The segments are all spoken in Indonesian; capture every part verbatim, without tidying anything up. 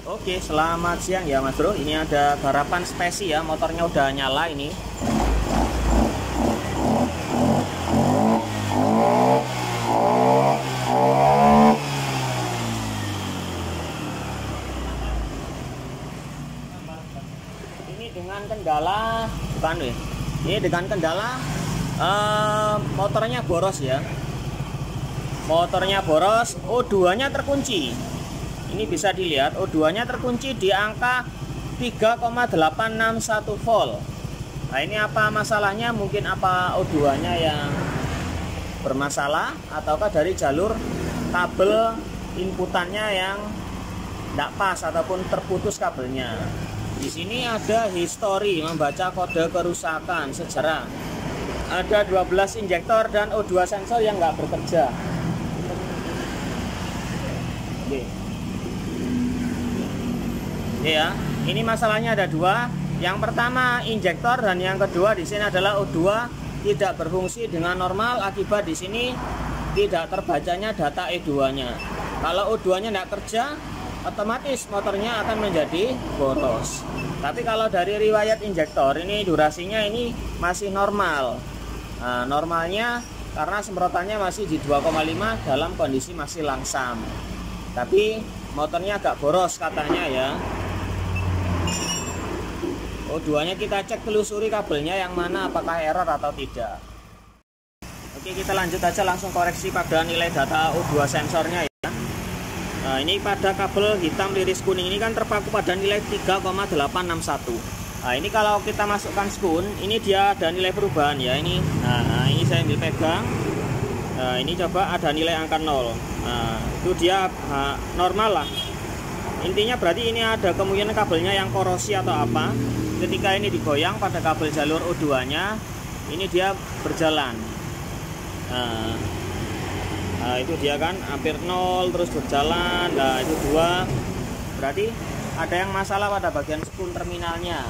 Oke, selamat siang ya Mas Bro. Ini ada garapan spesi ya, motornya udah nyala ini. Ini dengan kendala, bukan nih. Ini dengan kendala uh, motornya boros ya. Motornya boros, O dua nya terkunci. Ini bisa dilihat O dua nya terkunci di angka tiga koma delapan enam satu volt. Nah, ini apa masalahnya? Mungkin apa O dua nya yang bermasalah ataukah dari jalur kabel inputannya yang tidak pas ataupun terputus kabelnya. Di sini ada histori membaca kode kerusakan sejarah. Ada dua belas injektor dan O dua sensor yang nggak bekerja. Oke. Ya, ini masalahnya ada dua. Yang pertama injektor dan yang kedua di sini adalah O dua tidak berfungsi dengan normal akibat di sini tidak terbacanya data E dua nya. Kalau O dua nya tidak kerja, otomatis motornya akan menjadi boros. Tapi kalau dari riwayat injektor ini durasinya ini masih normal. Nah, normalnya karena semprotannya masih di dua koma lima dalam kondisi masih langsam. Tapi motornya agak boros katanya ya. O dua nya kita cek telusuri kabelnya yang mana, apakah error atau tidak. Oke, kita lanjut aja langsung koreksi pada nilai data O dua sensornya ya. Nah, ini pada kabel hitam liris kuning ini kan terpaku pada nilai tiga koma delapan enam satu. Nah, ini kalau kita masukkan skun, ini dia ada nilai perubahan ya ini. Nah, ini saya ambil pegang. Nah, ini coba ada nilai angka nol. Nah, itu dia nah, normal lah. Intinya berarti ini ada kemungkinan kabelnya yang korosi atau apa. Ketika ini digoyang pada kabel jalur O dua nya, ini dia berjalan. Nah, nah itu dia kan hampir nol terus berjalan. Nah, itu dua. Berarti ada yang masalah pada bagian skun terminalnya.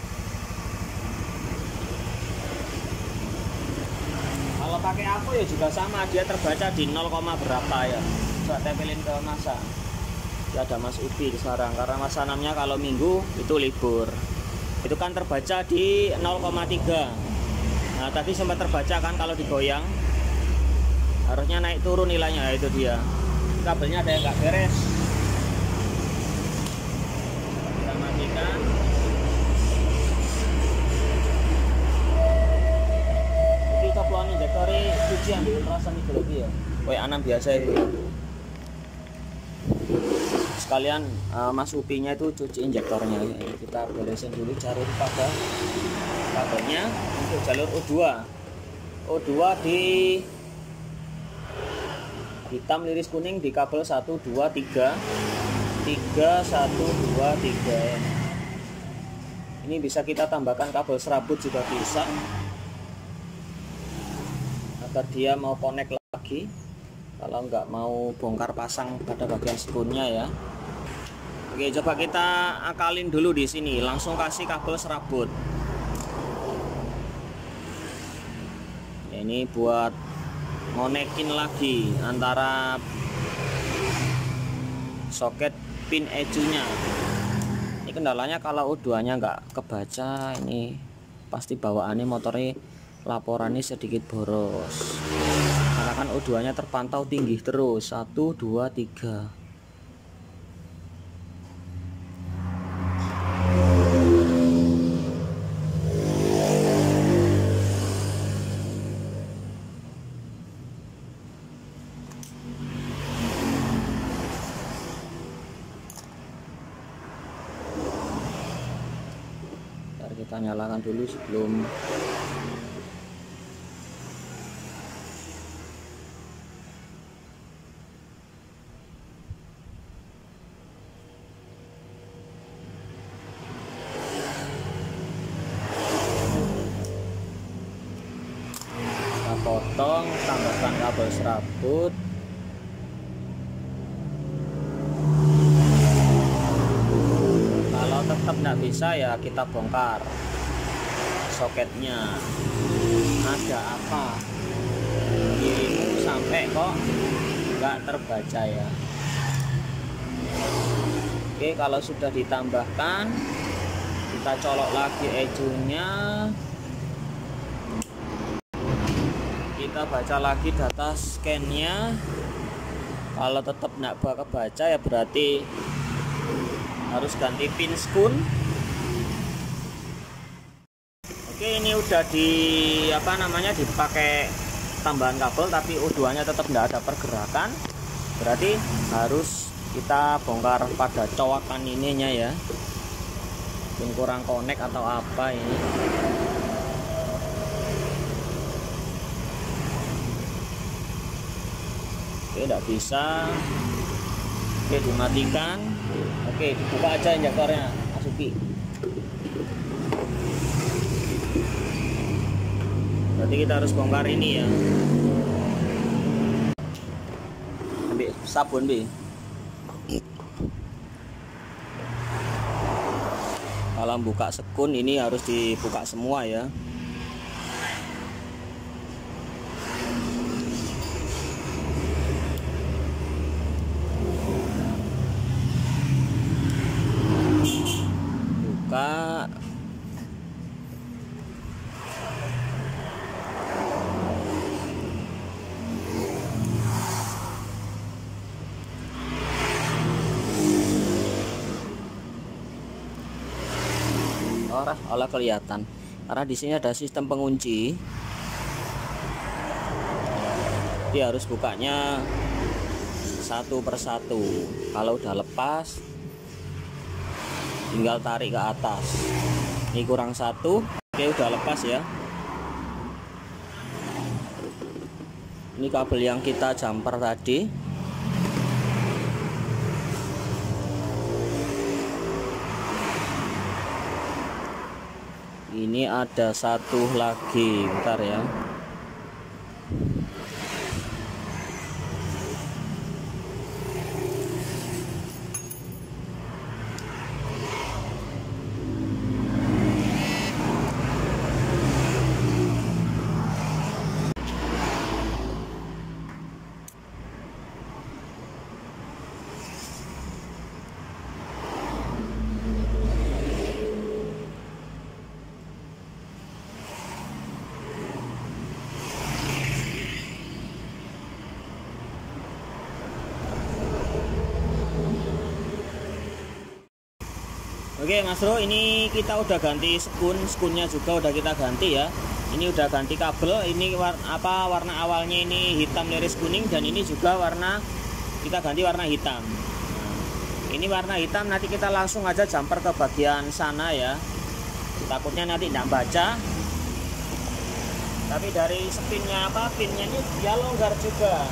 Kalau pakai aku ya juga sama, dia terbaca di nol, berapa ya. Coba tempelin ke masa. Ya ada Mas Ubi sekarang karena Mas Sanamnya kalau minggu itu libur. Itu kan terbaca di nol koma tiga. Nah, tadi sempat terbaca kan kalau digoyang harusnya naik turun nilainya. Itu dia. Kabelnya ada yang nggak beres. Kita matikan. Ini coploan injektori cucian perasaan itu lagi ya. Kayak enam biasa itu. Sekalian uh, Mas Upinya itu cuci injektornya ya. Kita beresin dulu jalur pada kabelnya untuk jalur O dua. O dua di hitam liris kuning di kabel satu dua tiga tiga satu dua tiga. Ini bisa kita tambahkan kabel serabut juga bisa agar dia mau connect lagi kalau nggak mau bongkar pasang pada bagian skunnya ya. Oke, coba kita akalin dulu di sini. Langsung kasih kabel serabut. Ya, ini buat ngonekin lagi antara soket pin E C U-nya. Ini kendalanya kalau O dua nya nggak kebaca, ini pasti bawaannya motornya laporannya sedikit boros. Karena kan O dua nya terpantau tinggi terus satu dua tiga. Kita nyalakan dulu sebelum kita potong, tambahkan kabel serabut. Tetap nggak bisa ya kita bongkar soketnya. Ada apa dirimu sampai kok nggak terbaca ya? Oke, kalau sudah ditambahkan, kita colok lagi ejunya. Kita baca lagi data scan-nya. Kalau tetap nggak bakal baca ya berarti harus ganti pin skun. Oke, ini udah di apa namanya dipakai tambahan kabel tapi U dua nya tetap nggak ada pergerakan, berarti harus kita bongkar pada cowakan ininya ya, mungkin kurang connect atau apa ini. Oke, tidak bisa. Oke, dimatikan. Oke, dibuka aja injektornya, masuki. Berarti kita harus bongkar ini ya. Ambil sabun bi. Kalau buka sekun ini harus dibuka semua ya. Buka. Orang olah kelihatan karena di sini ada sistem pengunci. Dia harus bukanya satu persatu. Kalau udah lepas tinggal tarik ke atas. Ini kurang satu. Oke, udah lepas ya. Ini kabel yang kita jumper tadi. Ini ada satu lagi, bentar ya. Oke Mas Bro, ini kita udah ganti skun, skunnya juga udah kita ganti ya. Ini udah ganti kabel, ini war, apa warna awalnya ini hitam iris kuning, dan ini juga warna kita ganti warna hitam. Nah, ini warna hitam, nanti kita langsung aja jumper ke bagian sana ya. Takutnya nanti tidak baca. Tapi dari spinnya apa, pinnya ini dia longgar juga.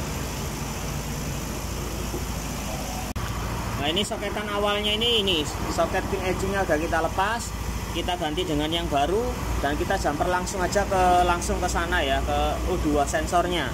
Nah, ini soketan awalnya ini ini soket pin edge-nya udah kita lepas, kita ganti dengan yang baru, dan kita jumper langsung aja ke langsung ke sana ya, ke U dua sensornya.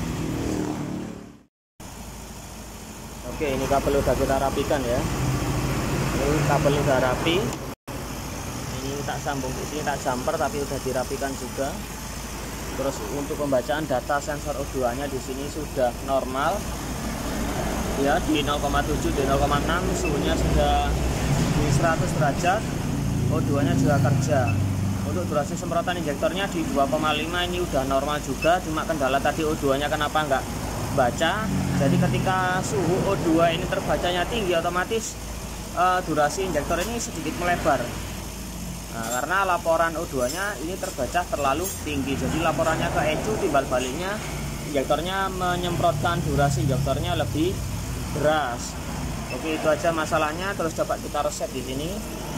Oke, ini kabel udah kita rapikan ya. Ini kabel udah rapi. Ini tak sambung di sini, tak jumper tapi udah dirapikan juga. Terus untuk pembacaan data sensor U dua nya di sini sudah normal. Ya, di nol koma tujuh, di nol koma enam, suhunya sudah di seratus derajat. U dua nya juga kerja. Untuk durasi semprotan injektornya di dua koma lima, ini udah normal juga, cuma kendala tadi U dua nya kenapa nggak baca. Jadi ketika suhu U dua ini terbacanya tinggi, otomatis uh, durasi injektor ini sedikit melebar. Nah, karena laporan U dua nya ini terbaca terlalu tinggi, jadi laporannya ke E C U, timbal baliknya injektornya menyemprotkan durasi injektornya lebih deras. Oke, itu aja masalahnya. Terus coba kita reset di sini.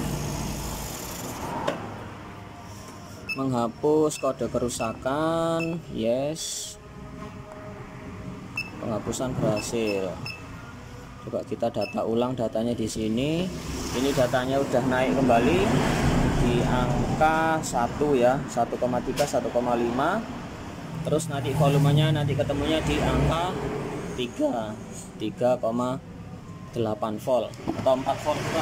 Menghapus kode kerusakan, yes. Penghapusan berhasil. Coba kita data ulang datanya di sini. Ini datanya udah naik kembali di angka satu ya, satu koma tiga, satu koma lima. Terus nanti volumenya nanti ketemunya di angka tiga, tiga koma delapan volt atau empat volt juga.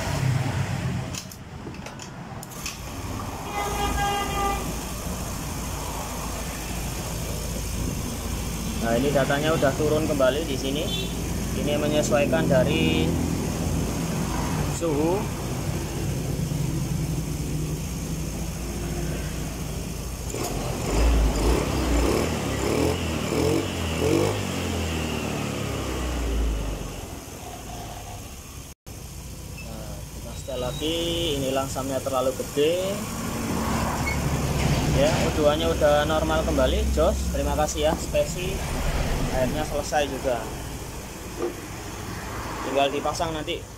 Nah, ini datanya udah turun kembali di sini. Ini menyesuaikan dari suhu. Nah, sekali lagi, ini langsamnya terlalu gede. Ya, O dua nya udah normal kembali. Jos, terima kasih ya Spesi, akhirnya selesai juga, tinggal dipasang nanti